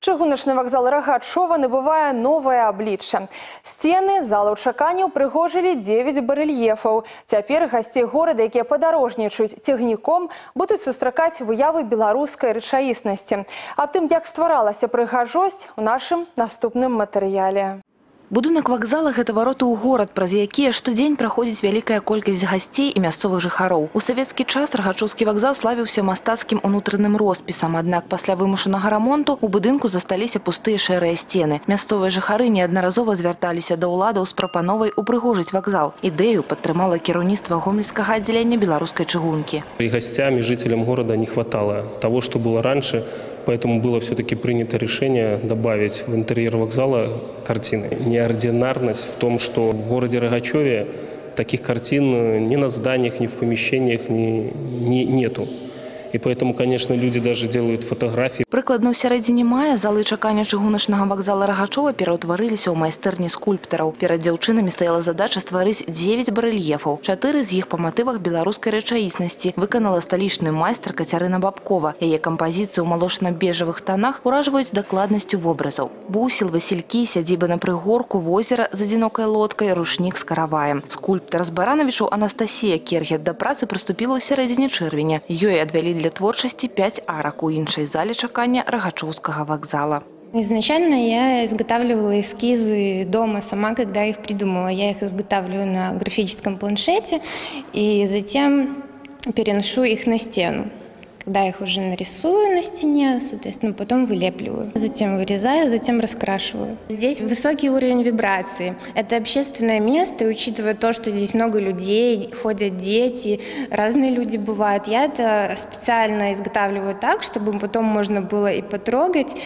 Чыгуначны вакзал Рагачова набывае новае аблічча. Сцены залы чакання упрыгожылі 9 барэльефаў. Цяпер гасцей горада, якія падарожнічаюць цягніком, будуць сустракаць выявы беларускай рэчаіснасці. Аб тым, як стваралася прыгажосць, у нашым наступным матэрыяле. Будынак вакзала – гэта вароты ў горад, праз якія штодзень праходзіць вялікая колькасць гасцей і мясцовых жыхароў. У савецкі час Рагачоўскі вакзал славіўся мастацкім унутраным роспісам, аднак пасля вымушанага рамонту ў будынку засталіся пустыя шэрыя сцены. Мясцовыя жыхары неаднаразова звярталіся да ўладаў з прапановай упрыгожыць вакзал. Ідэю падтрымала кіраўніцтва гомельскага аддзялення беларускай чыгункі. И гостям, и жителям города не хватало того, что было раньше. Поэтому было все-таки принято решение добавить в интерьер вокзала картины. Неординарность в том, что в городе Рогачеве таких картин ни на зданиях, ни в помещениях нету. И поэтому, конечно, люди даже делают фотографии. Прыкладна ў сярэдзіне мая залы чакання чыгуначнага вакзала Рагачова пераўтварыліся ў майстэрні скульптараў. Перад дзяўчынамі стаяла задача стварыць 9 барэльефаў. 4 з іх па матывах беларускай рэчаіснасці выканала сталічны майстар Кацярына Бабкова. Яе кампазіцыі ў малочна-бежавых танах уражваюць дакладнасцю вобразаў. Бусел, васількі, сядзіба на прыгорку, возера з адзінокай лодкай, рушнік з караваем. Скульптар з Баранавічаў Анастасія Кергет да працы прыступіла ў сярэдзіне чэрвеня. Ёй адвялі для творчасці 5 арак у іншай зале чакання Рагачоўскага вокзала. Изначально я изготавливала эскизы дома сама, когда их придумала. Я их изготавливаю на графическом планшете и затем переношу их на стену. Когда я их уже нарисую на стене, соответственно, потом вылепливаю. Затем вырезаю, затем раскрашиваю. Здесь высокий уровень вибрации. Это общественное место, и учитывая то, что здесь много людей, ходят дети, разные люди бывают, я это специально изготавливаю так, чтобы потом можно было и потрогать,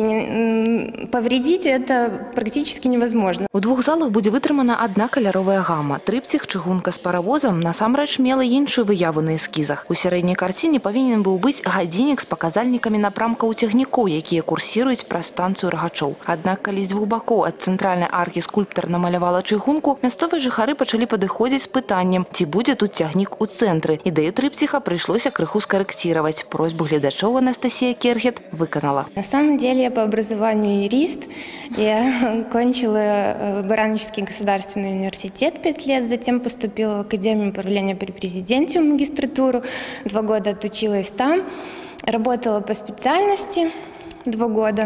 и повредить это практически невозможно. У двух залах будзе вытрымана одна каляровая гама. Трыпціх чыгунка з паравозам насамрэч мела іншую выяву на эскізах. У сярэдняй карціне павінен быў быць гадзіннік з паказальнікамі напрамкаў цягнікоў, якія курсіруюць праз станцыю Рагачоў. Аднак, калі з двух бакоў ад цэнтральнай аркі скульптар намалявала чыгунку, мясцовыя жыхары пачалі падыходзіць з пытаннем, ці будзе тут цягнік у цэнтры. Ідэю трыпціха прыйшлося крыху скарэкціраваць. Просьбу гледачоў Анастасія Кергет выканала. На самом деле я по образованию юрист. Я кончила Барановичский государственный университет 5 лет, затем поступила в Академию управления при президенте в магистратуру. 2 года отучилась там. Работала по специальности 2 года.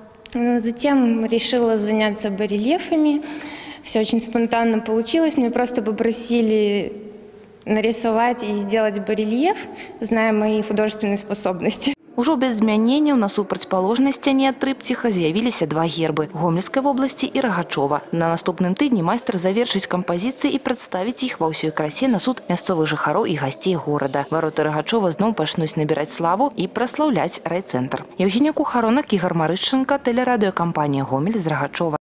Затем решила заняться барельефами. Все очень спонтанно получилось. Мне просто попросили нарисовать и сделать барельеф, зная мои художественные способности. Ужо без змяненняў на супрацьпаложнай сцяне ад трыпціха з'явіліся 2 гербы – Гомельскай вобласці і Рагачова. На наступным тыдні майстар завершыць кампазіцыі і прадставіць іх ва ўсёй красе на суд мясцовых жыхароў і гасцей горада. Вароты Рагачова зноў пачнуць набіраць славу і праслаўляць райцэнтр. Евгения Кухаронак, Ігор Марышченко, тэлерадыёкампанія «Гомель» з Рагачова.